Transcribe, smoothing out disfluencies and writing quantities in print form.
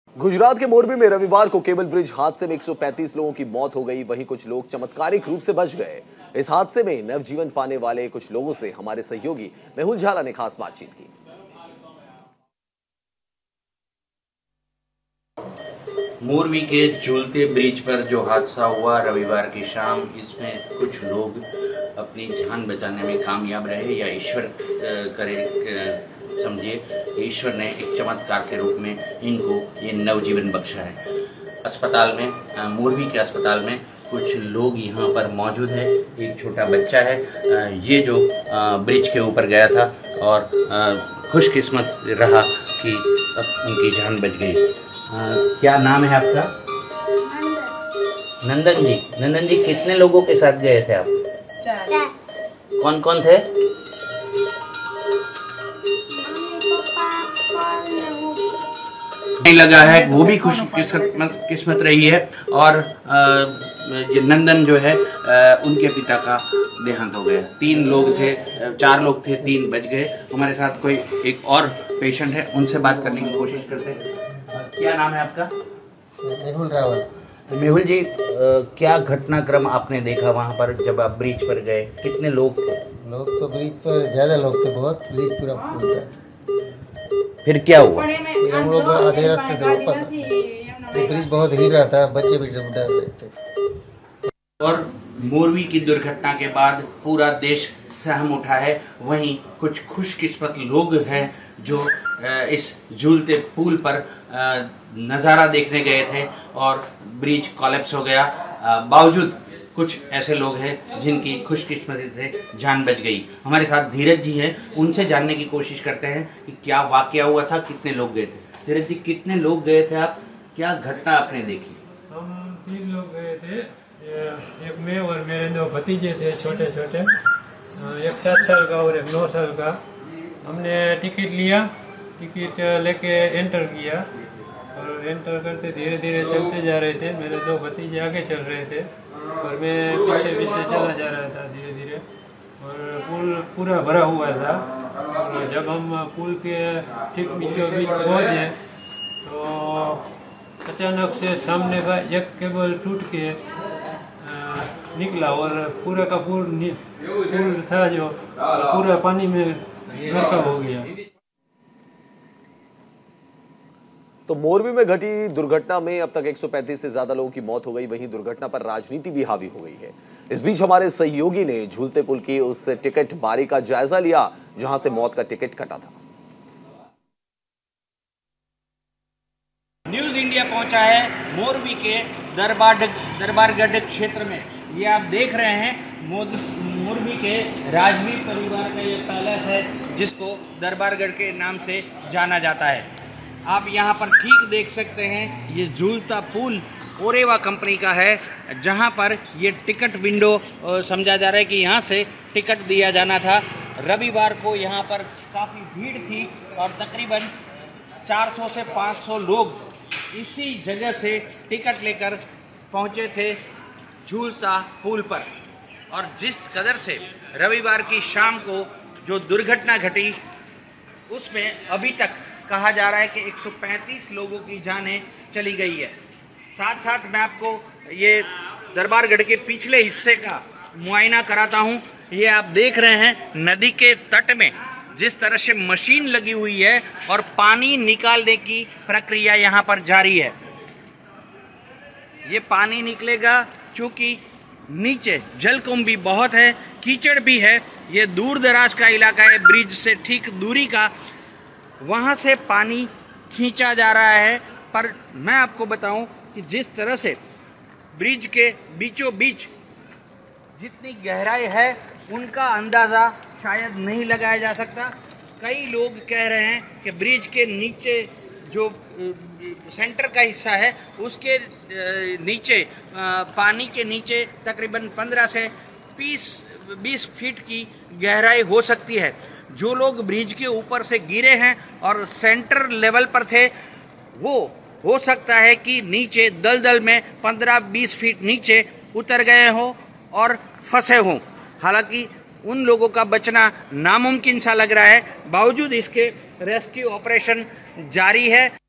गुजरात के मोरबी में रविवार को केबल ब्रिज हादसे में 135 लोगों की मौत हो गई। वहीं कुछ लोग चमत्कारिक रूप से बच गए। इस हादसे में नवजीवन पाने वाले कुछ लोगों से हमारे सहयोगी मेहुल झाला ने खास बातचीत की। मोरबी के झूलते ब्रिज पर जो हादसा हुआ रविवार की शाम, इसमें कुछ लोग अपनी जान बचाने में कामयाब रहे या ईश्वर करे समझिए, ईश्वर ने एक चमत्कार के रूप में इनको ये नवजीवन बख्शा है। अस्पताल में, मोरबी के अस्पताल में कुछ लोग यहाँ पर मौजूद है। एक छोटा बच्चा है ये जो ब्रिज के ऊपर गया था और खुशकिस्मत रहा कि उनकी जान बच गई। क्या नाम है आपका? नंदन जी। नंदन जी, कितने लोगों के साथ गए थे आप? 4। कौन कौन थे? नहीं लगा है, वो भी खुश किस्मत रही है। और ये नंदन जो है उनके पिता का देहांत हो गया। 3 लोग थे, 4 लोग थे, 3 बच गए। हमारे साथ कोई एक और पेशेंट है, उनसे बात करने की कोशिश करते हैं। क्या नाम है आपका? मेहुल रावल। मेहुल जी, क्या घटनाक्रम आपने देखा वहाँ पर जब आप ब्रिज पर गए? कितने लोग थे? लोग तो ब्रिज पर ज्यादा लोग थे, बहुत ब्रिज पूरा फुल था। फिर क्या हुआ? फिर हम लोग आधे रास्ते से ऊपर तो ब्रिज बहुत हिल रहा था, बच्चे भी डर रहे थे। और मोरबी की दुर्घटना के बाद पूरा देश सहम उठा है। वहीं कुछ खुशकिस्मत लोग हैं जो इस झूलते पुल पर नज़ारा देखने गए थे और ब्रिज कोलैप्स हो गया। बावजूद कुछ ऐसे लोग हैं जिनकी खुशकिस्मती से जान बच गई। हमारे साथ धीरज जी हैं, उनसे जानने की कोशिश करते हैं कि क्या वाकया हुआ था, कितने लोग गए थे। धीरज जी, कितने लोग गए थे आप? क्या घटना आपने देखी? हम 3 लोग गए थे। एक मैं और मेरे 2 भतीजे थे, छोटे छोटे, एक 7 साल का और एक 9 साल का। हमने टिकट लिया, टिकट लेके एंटर किया और एंटर करते धीरे धीरे चलते जा रहे थे। मेरे 2 भतीजे आगे चल रहे थे और मैं पीछे पीछे चला जा रहा था धीरे धीरे। और पुल पूरा भरा हुआ था। और जब हम पुल के ठीक बीचों बीच पहुँचे तो अचानक से सामने का एक केबल टूट के निकला और पूरा का पुल था जो पूरा पानी में गरका हो गया। तो मोरबी में घटी दुर्घटना में अब तक 135 से ज्यादा लोगों की मौत हो गई। वहीं दुर्घटना पर राजनीति भी हावी हो गई है। इस बीच हमारे सहयोगी ने झूलते पुल की उस टिकट बारी का जायजा लिया जहां से मौत का टिकट कटा था। न्यूज इंडिया पहुंचा है मोरबी के दरबारगढ़ क्षेत्र में। ये आप देख रहे हैं मोरबी के राजवीर परिवार का ये पैलेस है जिसको दरबारगढ़ के नाम से जाना जाता है। आप यहाँ पर ठीक देख सकते हैं, ये झूलता पुल ओरेवा कंपनी का है जहाँ पर ये टिकट विंडो समझा जा रहा है कि यहाँ से टिकट दिया जाना था। रविवार को यहाँ पर काफ़ी भीड़ थी और तकरीबन 400 से 500 लोग इसी जगह से टिकट लेकर पहुँचे थे झूलता पुल पर। और जिस कदर से रविवार की शाम को जो दुर्घटना घटी उसमें अभी तक कहा जा रहा है कि 135 लोगों की जानें चली गई है। साथ साथ मैं आपको ये दरबारगढ़ के पिछले हिस्से का मुआयना कराता हूँ। ये आप देख रहे हैं नदी के तट में जिस तरह से मशीन लगी हुई है और पानी निकालने की प्रक्रिया यहाँ पर जारी है। ये पानी निकलेगा क्योंकि नीचे जलकुंभ भी बहुत है, कीचड़ भी है। ये दूर दराज का इलाका है, ब्रिज से ठीक दूरी का, वहाँ से पानी खींचा जा रहा है। पर मैं आपको बताऊं कि जिस तरह से ब्रिज के बीचों बीच जितनी गहराई है उनका अंदाज़ा शायद नहीं लगाया जा सकता। कई लोग कह रहे हैं कि ब्रिज के नीचे जो सेंटर का हिस्सा है उसके नीचे पानी के नीचे तकरीबन 15 से 20 फीट की गहराई हो सकती है। जो लोग ब्रिज के ऊपर से गिरे हैं और सेंटर लेवल पर थे वो हो सकता है कि नीचे दलदल में 15-20 फीट नीचे उतर गए हों और फंसे हों। हालांकि उन लोगों का बचना नामुमकिन सा लग रहा है। बावजूद इसके रेस्क्यू ऑपरेशन जारी है।